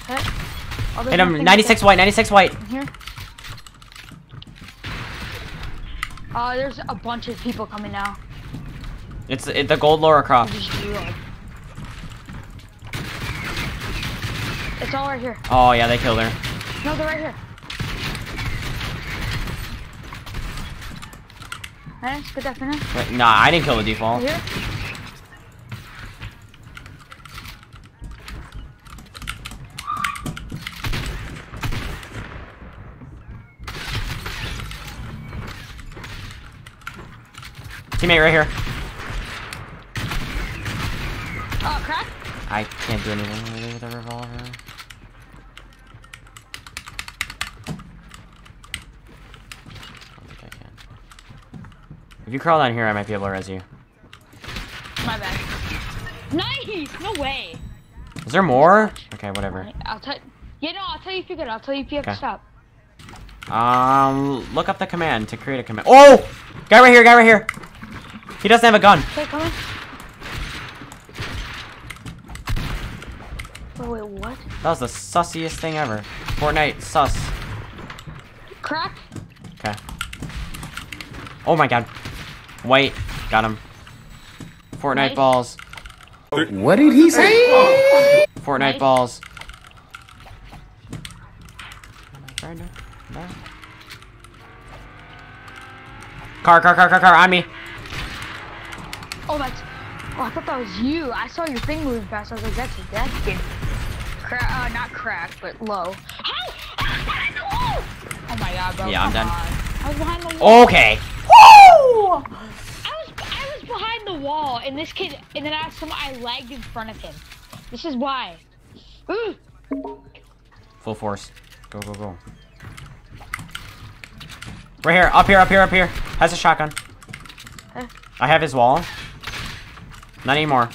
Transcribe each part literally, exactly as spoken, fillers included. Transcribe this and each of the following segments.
Oh, hit him. ninety-six white. ninety-six white. Here. Uh, there's a bunch of people coming now. It's it, the gold Laura Croft. It's all right here. Oh yeah, they killed her. No, they're right here. Nice, good that finish. Wait, nah, I didn't kill the default. Right here. Teammate right here. Oh, crack. I can't do anything really with a revolver. I don't think I can. If you crawl down here, I might be able to res you. My bad. Nice! No way. Is there more? Okay, whatever. I'll tell. Yeah, no, I'll tell you if you're good. I'll tell you if you have Okay. to stop. Um, look up the command to create a command. Oh! Guy right here, guy right here. He doesn't have a gun. Okay, come on. Oh, wait, what? That was the sussiest thing ever. Fortnite sus. Crack? Okay. Oh my god. White. Got him. Fortnite Nice. balls. What did he say? Fortnite Nice. balls. Right now. No. Car, car, car, car, car, on me. Oh, that's. Oh, I thought that was you. I saw your thing moving fast. I was like, that's that kid. Cra uh, not crack, but low. How? I was behind the wall! Oh my god, bro. Yeah, I'm Come done. on. I was behind the wall. Okay. Woo! I was I was behind the wall, and this kid, and then I some I lagged in front of him. This is why. Ooh. Full force. Go, go, go. Right here, up here, up here, up here. Has a shotgun. Huh? I have his wall. Not anymore.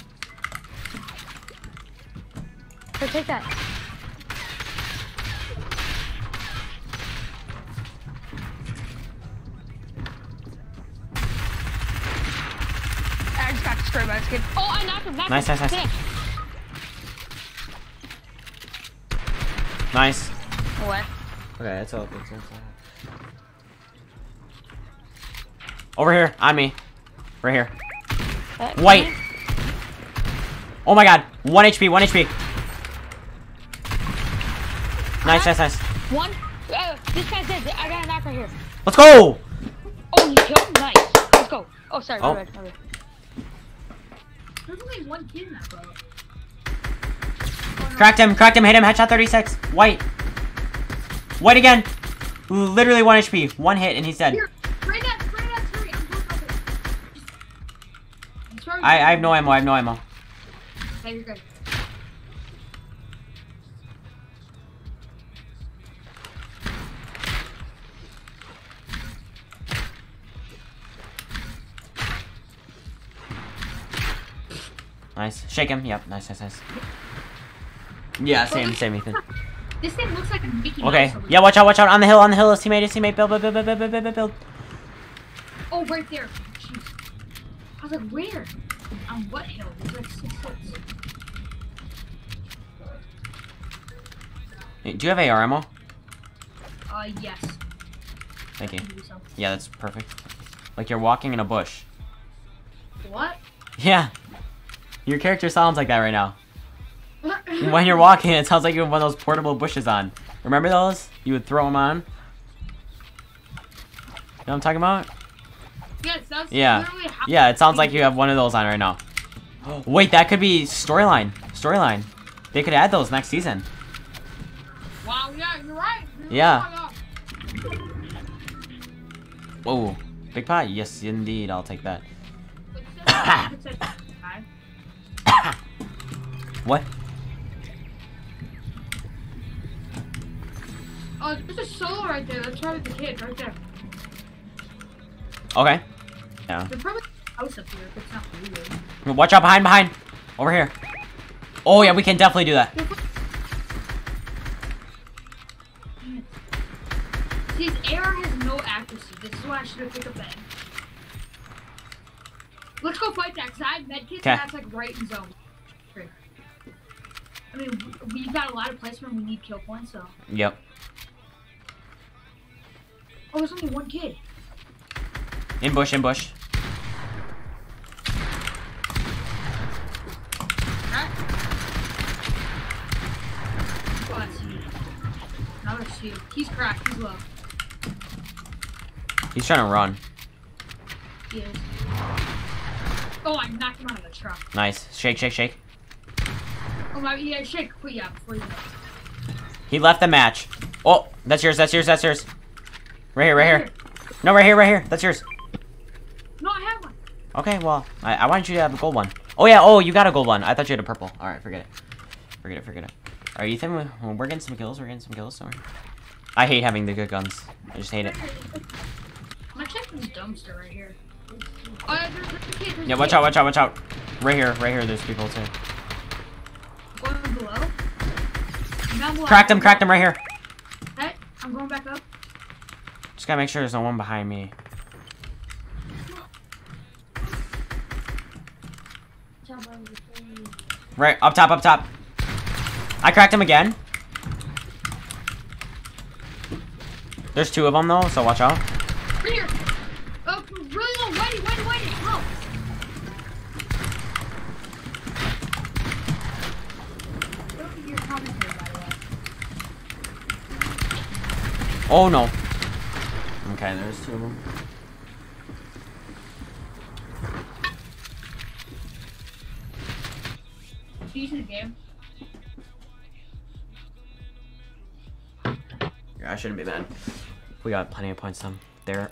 Here, take that. I just got destroyed by this kid. Oh, I knocked him. Knocked Nice, him. nice, nice. Finish. Nice. What? Okay, that's all. That's all. Over here, on me. Right here. Uh, White. can Oh my god. One H P, one H P. Nice, nice, nice. I- One. Uh, this guy's dead. I got a knock right here. Let's go! Oh, you killed him? Nice. Let's go. Oh, sorry. Oh. My bad. My bad. There's only one kid in that boat. Cracked him, cracked him, hit him, headshot thirty-six. White. White again. Literally one H P. One hit and he's dead. Here, spray that, spray that, spray. I'm close up it. Sorry. I, I have no ammo, I have no ammo. Okay, you're good. Nice. Shake him. Yep. Nice, nice, nice. Yeah, same, same, Ethan. This thing looks like a Mickey Okay. Mouse over Yeah, watch out, watch out. On the hill, on the hill. His teammate, his teammate. Build, build, build, build, build, build, build, build. Oh, right there. Jeez. I was like, where? On what hill? There's like six hills. Hey, do you have A R ammo? Uh, yes. Thank you. Maybe so. Yeah, that's perfect. Like you're walking in a bush. What? Yeah. Your character sounds like that right now. When you're walking, it sounds like you have one of those portable bushes on. Remember those? You would throw them on? You know what I'm talking about? Yes, that's Yeah. literally how Yeah, it sounds like you have one of those on right now. Wait, that could be storyline. Storyline. They could add those next season. Wow, yeah, you're right. You're Yeah. right. Whoa. Big pot? Yes, indeed. I'll take that. It says- it says hi. What? Oh, there's a solo right there. That's probably the kid right there. Okay. Yeah. There's probably a house up here if it's not weird. Watch out behind, behind. Over here. Oh, yeah, we can definitely do that. His A R has no accuracy. This is why I should have picked up that. Let's go fight that, because I have medkits and Okay. that's like right in zone. Great. I mean, we've got a lot of placement. We need kill points, so. Yep. Oh, there's only one kid. In bush, in bush. Right. Oh, that's you. Another shoe. He's cracked. He's low. He's trying to run. He is. Oh, I knocked him out of the truck. Nice. Shake, shake, shake. Oh my, yeah, shake. Put yeah before you. He left the match. Oh, that's yours, that's yours, that's yours. Right here, right here. No, right here, right here. That's yours. No, I have one. Okay, well, I, I wanted you to have a gold one. Oh, yeah, oh, you got a gold one. I thought you had a purple. All right, forget it. Forget it, forget it. All right, Ethan, we're, we're getting some kills. We're getting some kills. Sorry. I hate having the good guns. I just hate it. I'm gonna check this dumpster right here. Oh, yeah, there's, there's a kid, there's Yeah, a watch kid. out, watch out, watch out. Right here, right here, there's people too. Going below. Down below. Cracked him, cracked him right here. Hey, I'm going back up. Just gotta make sure there's no one behind me. Right, up top, up top. I cracked him again. There's two of them though, so watch out. Right here. Oh, really low. Whitey, whitey, whitey. Help. Look at your commentary, by the way. Oh no. Okay, there's two of them. Decent game. Yeah, I shouldn't be mad. We got plenty of points um, there.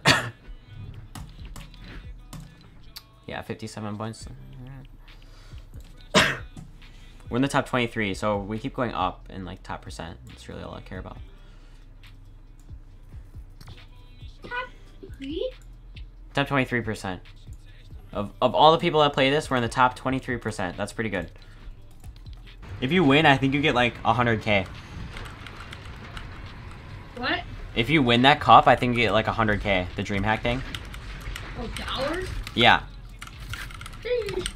Yeah, fifty-seven points. We're in the top twenty-three, so we keep going up in like top percent. That's really all I care about. Top three? Top twenty-three percent. Of, of all the people that play this, we're in the top twenty-three percent. That's pretty good. If you win, I think you get like one hundred K. What? If you win that cup, I think you get like one hundred K, the DreamHack thing. Oh, dollars? Yeah. Sheesh.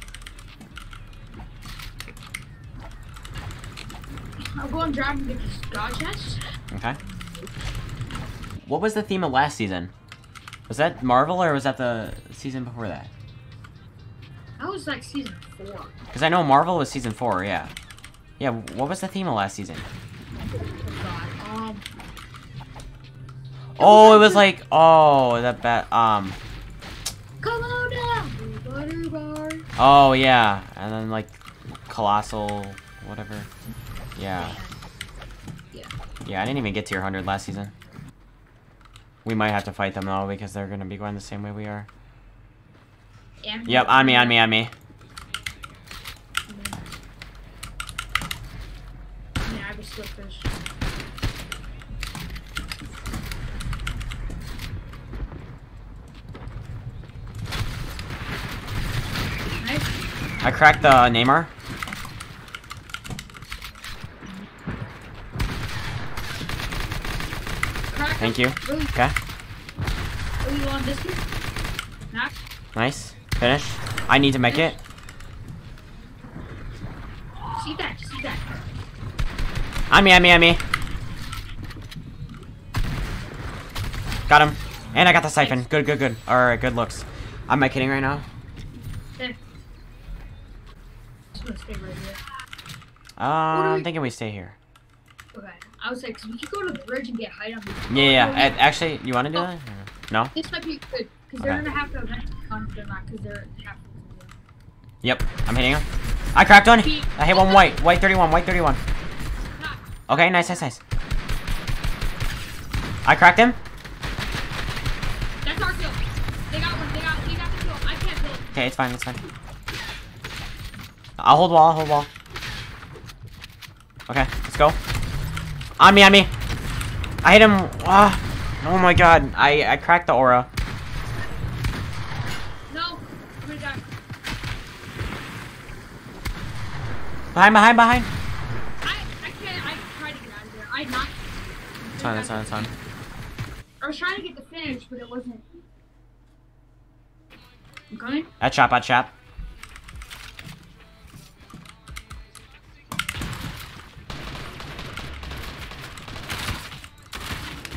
I'll go and grab and get the star chest. Okay. What was the theme of last season? Was that Marvel or was that the season before that? That was like season four. Because I know Marvel was season four, yeah. Yeah, what was the theme of last season? Oh, God. Um. Oh, it was like, oh, that bad, um, Come on down, butter bar. oh, yeah. And then, like, Colossal, whatever. Yeah. Yeah. Yeah, I didn't even get to your one hundred last season. We might have to fight them, though, because they're going to be going the same way we are. Yeah. Yep, on me, on me, on me. Yeah, I have a slipfish. Nice. I cracked the Neymar. Crack. Thank you. Really, Okay, really long distance. Knock. nice. Finish. I need to make it. See that, see that. On me, on me, on me. Got him. And I got the siphon. Good, good, good. Alright, good looks. Am I kidding right now? There. Just gonna stay right here. Uh, I'm we- thinking we stay here. Okay. I was like, 'cause we could go to the bridge and get height on the. Yeah, yeah. yeah. Uh, Actually, you want to do that? No? This might be good, because they're Okay. gonna have to eventually come, they're not, because they're half. Yep. I'm hitting him. I cracked one. I hit one white. White thirty-one. White thirty-one. Okay, nice, nice, nice. I cracked him. That's our kill. They got one, they got, they got the kill. I can't kill. Okay, it's fine, it's fine. I'll hold wall, I'll hold wall. Okay, let's go. On me, on me. I hit him. Ah, oh my god. I, I cracked the aura. No. I'm gonna die. Behind, behind, behind. I, I can't, I tried to get out of there. I knocked. It's fine, it's fine, it's fine. I was trying to get the finish, but it wasn't. I'm coming. At shop, at shop.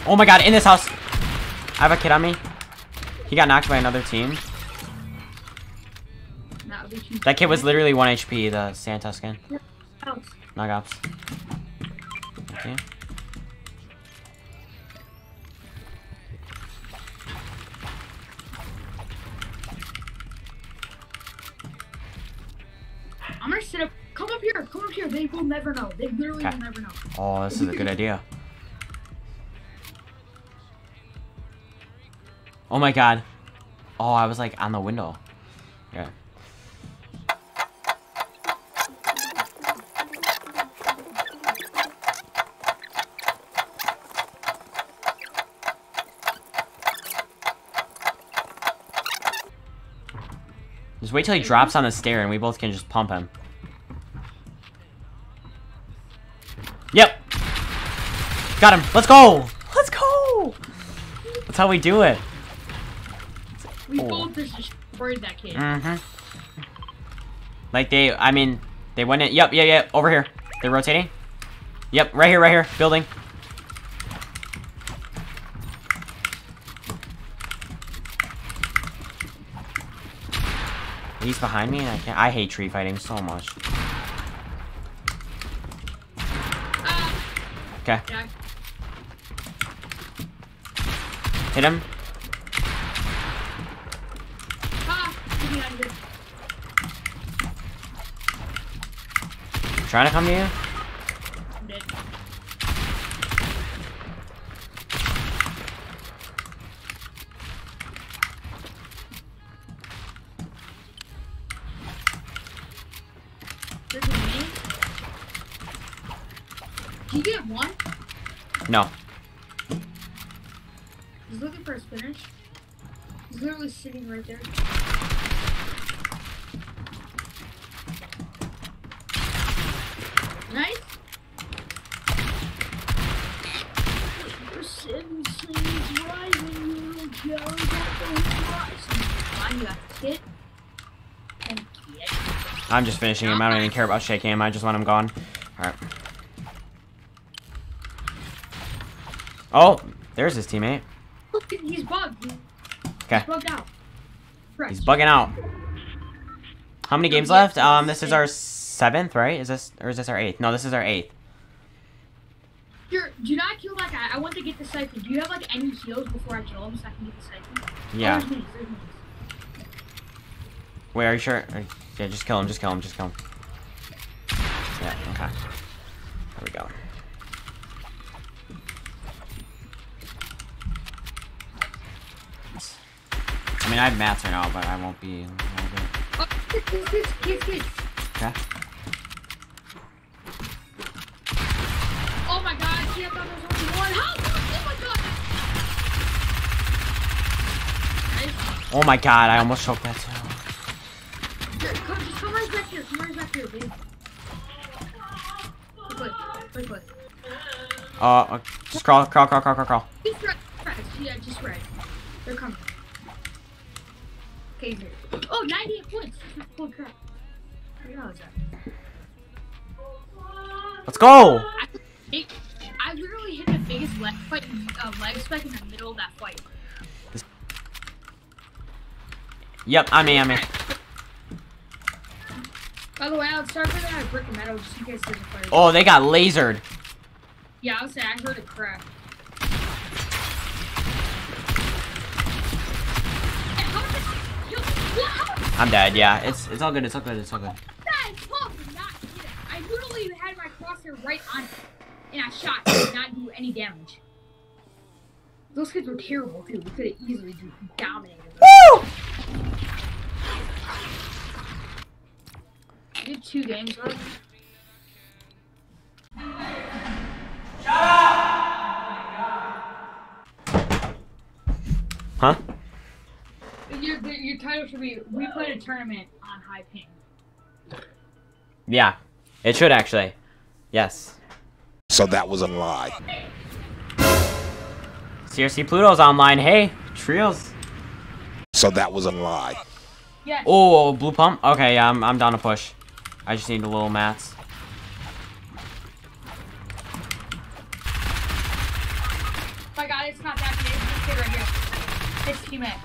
Oh my god, in this house. I have a kid on me. He got knocked by another team. That kid was literally one H P, the Santa skin. Knock ops. Okay. I'm gonna sit up. Come up here. Come up here. They will never know. They literally Okay. will never know. Oh, this is a good idea. Oh my god. Oh, I was like on the window. Yeah. Just wait till he drops on the stair and we both can just pump him. Yep. Got him. Let's go. Let's go. That's how we do it. We Oh. both just destroyed that kid. Mm-hmm. Like they, I mean, they went in. Yep, yeah, yeah. Over here. They're rotating. Yep, right here, right here. Building. He's behind me and I can't. I hate tree fighting so much. Okay. Yeah. Hit him. Ah, get me out of here. Trying to come to you. I'm dead. There's a name. Did you get one? No. He's looking for his finish. He's literally sitting right there. Nice. Your seven seas rising, you don't care about those rising. Come on, you got the hit. And get it. I'm just finishing him. I don't even care about shaking him. I just want him gone. Alright. Oh, there's his teammate. Look, he's bugged. Okay. He's bugged out. Fresh. He's bugging out. How many games left? Um, this is our seventh, right? Is this, or is this our eighth? No, this is our eighth. Here, do not kill that guy. I want to get the siphon. Do you have like any heals before I kill him so I can get the siphon? Yeah. Oh, there's minis, there's minis. Wait, are you sure? Are- Yeah, just kill him, just kill him, just kill him. Yeah, okay. There we go. I mean, I have mats right now, but I won't be... Oh, kids, kids, kids, kids, kids. Okay. Oh my god, see, I thought there was only one. How? Oh my god. Nice. Oh my god, I almost choked that too. Here, come, just come right back here. Come right back here, babe. Wait, wait, wait, wait. Uh, uh, just crawl, crawl, crawl, crawl, crawl, crawl. Just red, red. Yeah, just red. They're coming. Okay, here. Oh, ninety-eight points. Holy crap. Where is that? Let's go! I, it, I literally hit the biggest leg, fight, uh, leg spike in the middle of that fight. Yep, I'm me, I'm me. By the way, I'll start with that brick and metal just in case there's a fire. Oh, they got lasered. Yeah, I was saying, I heard a crack. Hey, how did this- yo, what- how- I'm dead, yeah. It's it's all good, it's all good, it's all good. That is tough to not hit it. I literally had my crosshair right on it, and I shot and did not do any damage. Those kids were terrible too. We could have easily dominated them. Woo! We did two games left. Huh? Your, your title should be, we played a tournament on high ping. Yeah. It should actually. Yes. So that was a lie. C R C Pluto's online. Hey, trios. So that was a lie. Yes. Oh, blue pump? Okay, yeah, I'm, I'm down to push. I just need a little mats. My my god, it's not that kid. It's this kid right here. His teammate.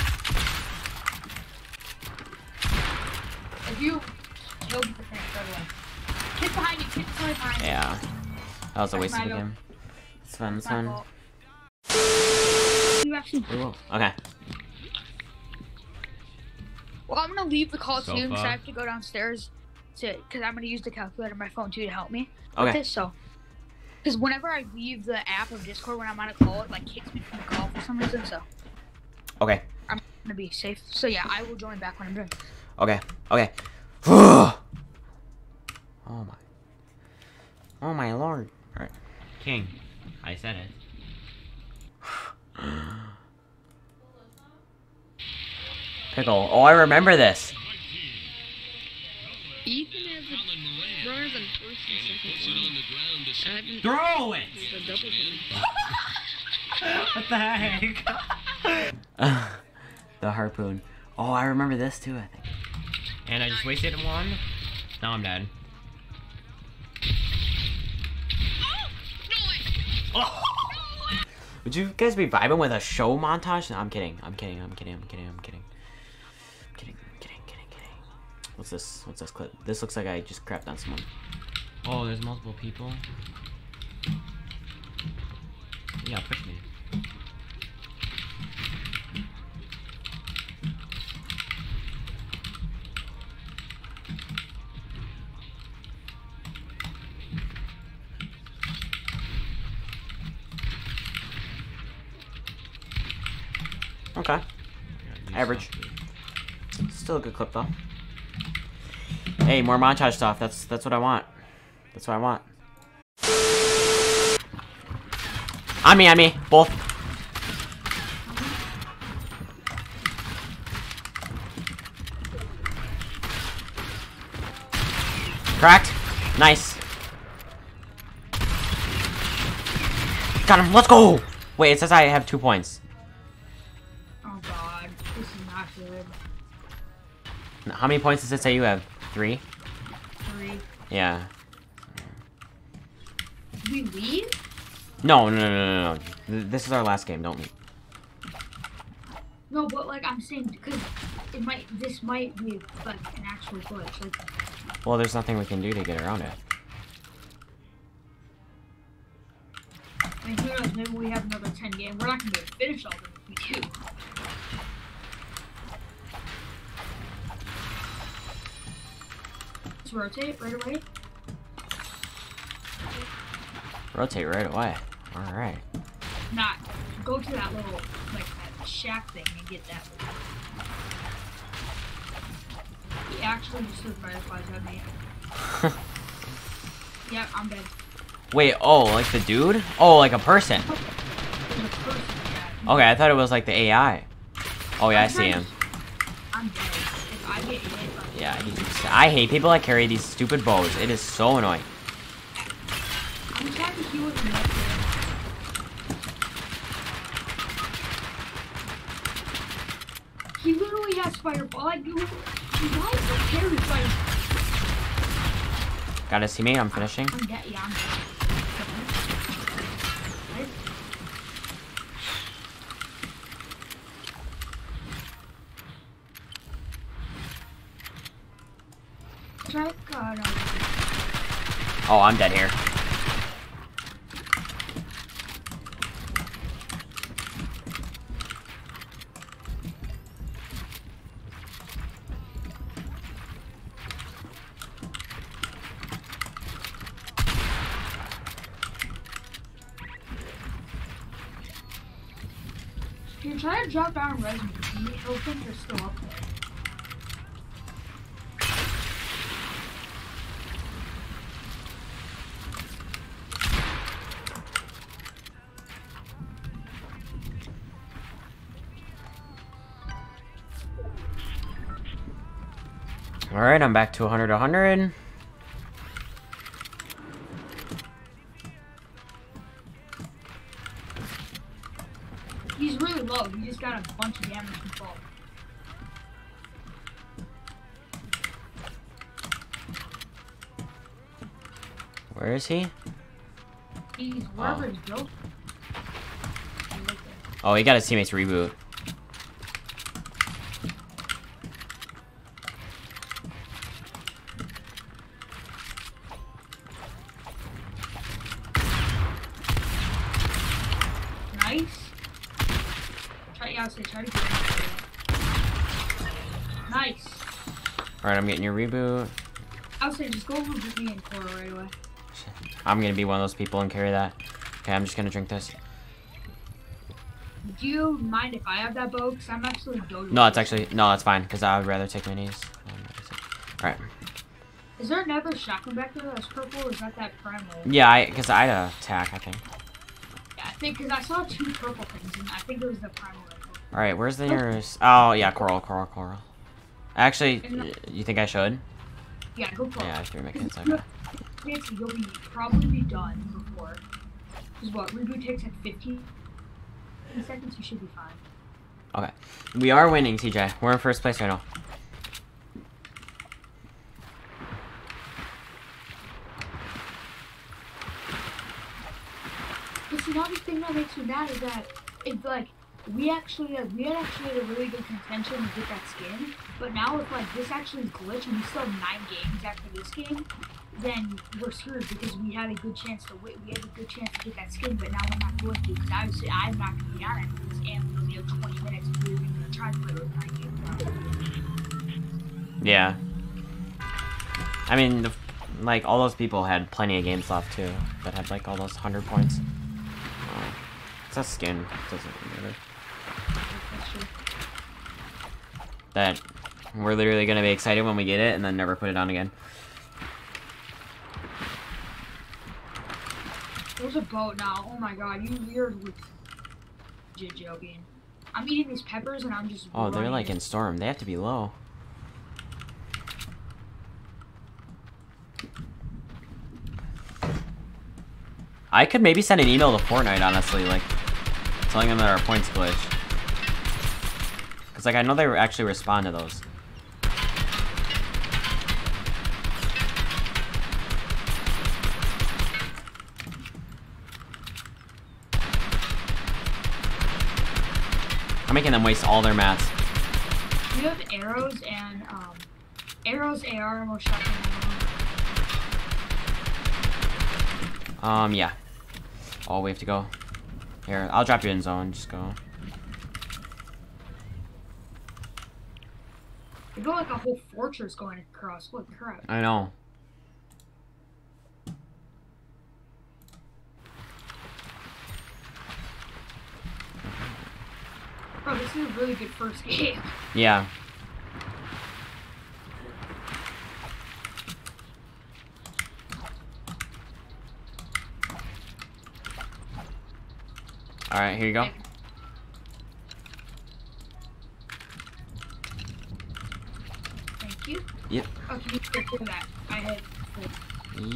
If you kill the thing, right away. Kid's behind you, kid's right behind you. Yeah. That was a waste of a That's my game. It's fun, it's It's my fun. fault. You actually. Okay. Well, I'm gonna leave the call So soon because far. I have to go downstairs to because I'm gonna use the calculator on my phone too to help me with Okay. this. So, because whenever I leave the app of Discord when I'm on a call, it like kicks me from the call for some reason. So Okay. I'm gonna be safe. So yeah, I will join back when I'm done. Okay. Okay. Oh my. Oh my lord. Alright. King, I said it. Pickle. Oh, I remember this. Ethan has a runners on first and second. I've been Throw it! the double What the heck? The harpoon. Oh, I remember this too, I think. And I just wasted one. Now I'm dead. Oh! Would you guys be vibing with a show montage? No, I'm kidding. I'm kidding. I'm kidding. I'm kidding. I'm kidding. I'm kidding. I'm kidding. Kidding. Kidding. What's this? What's this clip? This looks like I just crapped on someone. Oh, there's multiple people. Yeah, push me. Okay. Yeah, you Average. suck. Still a good clip though. Hey, more montage stuff. That's that's what I want. That's what I want. On me, on me, both. Cracked. Nice. Got him. Let's go. Wait, it says I have two points. Oh god, this is not good. How many points does it say you have? Three? Three. Yeah. We leave? No, no, no, no, no. Th- This is our last game. Don't leave. No, but like I'm saying, because it might, this might be like an actual glitch. Like, Well, there's nothing we can do to get around it. I mean, who knows? Maybe we have another ten game. We're not gonna be able to finish all of them if we do. Let's rotate right away. Rotate right away. All right. Not go to that little like that shack thing and get that. He actually just threw fireflies at me. Yep, I'm dead. Wait. Oh, like the dude? Oh, like a person. There's a person dead. Okay, I thought it was like the A I. Oh yeah, I see him. I'm dead. If I get hit, like, Yeah, he keeps. I hate people that carry these stupid bows. It is so annoying. I'm trying to heal with him up there. He literally has fireball. Like, you- why is he carry fire? Got his teammate. I'm finishing. I'm dead. Yeah, I'm dead. Right? Try God. Oh, I'm dead here. You're trying to drop down resume. He'll think you're still up there. All right, I'm back to one hundred, one hundred. He's really low. He just got a bunch of damage control. Where is he? He's wherever Oh. he's built. Oh, he got his teammates reboot. Nice. Try, yeah, I was gonna try to get it. Nice. Alright, I'm getting your reboot. I was saying just go over with me and Cora right away. I'm gonna be one of those people and carry that. Okay, I'm just gonna drink this. Do you mind if I have that bow? Because I'm actually dodo. No, it's actually no, it's fine because I would rather take minis. All right. Is there another shotgun back there that's purple? Or is that that primal? Yeah, I because I had a attack, I think. Yeah, I think because I saw two purple things, and I think it was the primal rifle. All right, where's the nearest? Oh yeah, coral, coral, coral. Actually, you think I should? Yeah, go for it. Yeah, I threw my kids. Okay. Nancy, you'll be probably be done before. Because what reboot takes like fifteen seconds. You should be fine. Okay, we are winning, T J. We're in first place right now. But see, now the thing that makes me mad is that it's like we actually uh, we had actually had a really good contention to get that skin, but now if like this actually glitch and we still have nine games after this game, then we're screwed because we had a good chance to win. We had a good chance to get that skin, but now we're not going to because obviously I'm not going to be on after this and we only have twenty minutes and we're going to try to play those nine games. Yeah. I mean, the, like all those people had plenty of games left too, that had like all those hundred points. Oh, it's a skin. It doesn't matter. That we're literally gonna be excited when we get it and then never put it on again. There's a boat now. Oh my god, you weird with legit joking. I'm eating these peppers and I'm just. Oh, they're like in. in storm. They have to be low. I could maybe send an email to Fortnite, honestly, like telling them that our points glitched. Cause like I know they actually respond to those. I'm making them waste all their mats. You have arrows and um, arrows, A R, ammo, shotgun ammo. Um, yeah. Oh, we have to go. Here, I'll drop you in zone. Just go. They go like a whole fortress going across. What crap? I know. Bro, this is a really good first game. Yeah. All right, here you go. Thank you. Yep. Oh, can you get through that? I had. Yep.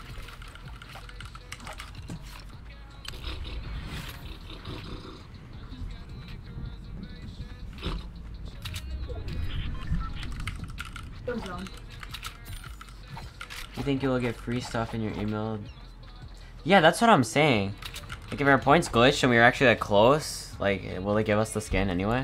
Go zone. You think you'll get free stuff in your email? Yeah, that's what I'm saying. Like if our points glitched and we were actually that close, like will they give us the skin anyway?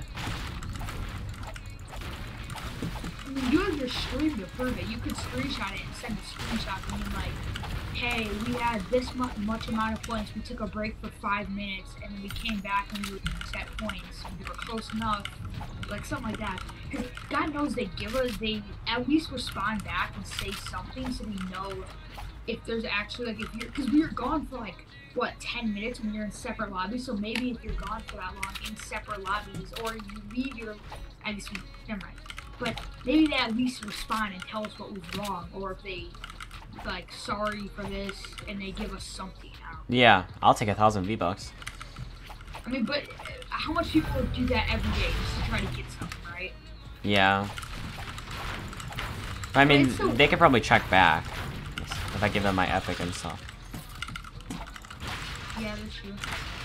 I mean, you have your stream to prove it. You could screenshot it and send a screenshot and be like, hey, we had this mu much amount of points. We took a break for five minutes and then we came back and we were set points. We were close enough. Like something like that. Because God knows they give us, they at least respond back and say something so we know if there's actually like, if you're, because we were gone for like, what, ten minutes when you're in separate lobbies, so maybe if you're gone for that long in separate lobbies, or you leave your, I guess, never mind, but maybe they at least respond and tell us what was wrong, or if they, like, sorry for this, and they give us something. I don't know. Yeah, I'll take a thousand V-Bucks. I mean, but uh, how much people do that every day just to try to get something, right? Yeah. I mean, so they could probably check back if I give them my epic and stuff. Yeah, that's true.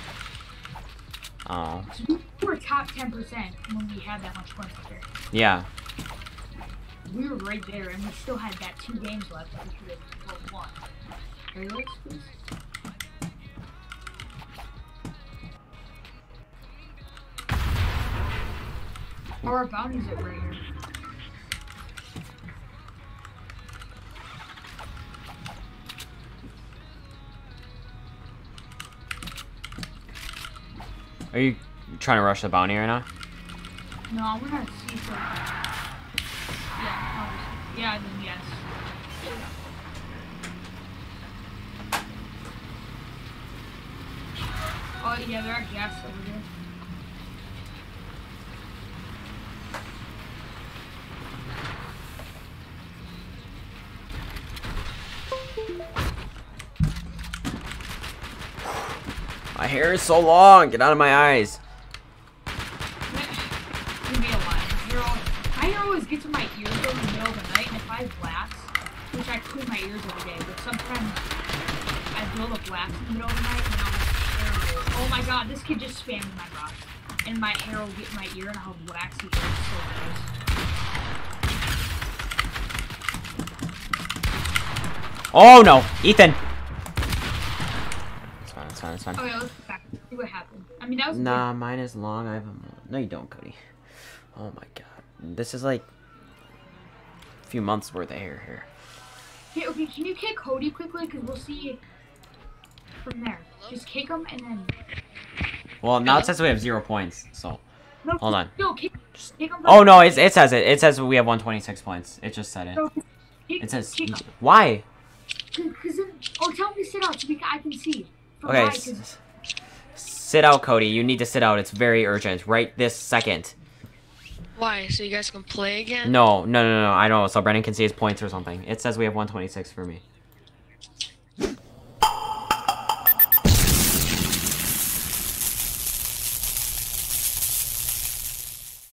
Oh. So we were top ten percent when we had that much points there. Yeah. We were right there, and we still had that two games left that we could have both won. Are you ready, please? How are bounties at right here? Are you trying to rush the bounty right now? No, I'm gonna see something. Yeah, obviously. Yeah, then yes. Oh yeah, there are gas over there. My hair is so long. Get out of my eyes. Leave me alone. My hair always, my hair always gets in my ears in the middle of the night, and if I have wax, which I clean my ears every day, but sometimes I build up wax in the middle of the night, and now my hair will, oh my god, this kid just spammed my box. And my hair will get in my ear, and I'll have waxy ears. So gross. Oh no, Ethan. It's fine. It's fine. It's fine. Okay, let's go back. See what happened. I mean, that was Nah, mine is long. I have a. No, you don't, Cody. Oh my god, this is like a few months worth of hair here. Okay, okay, can you kick Cody quickly? Because we'll see from there. Just kick him and then. Well, now it says we have zero points. So No, hold on. No, kick, kick him. Oh no, it it says it. It says we have one twenty-six points. It just said it. No, kick, It says kick him. why? Because then, oh, tell him to sit out so we can, I can see. From Okay, my- s- 'cause- sit out, Cody. You need to sit out. It's very urgent. Right this second. Why? So you guys can play again? No, no, no, no. I know. So Brennan can see his points or something. It says we have one twenty-six for me.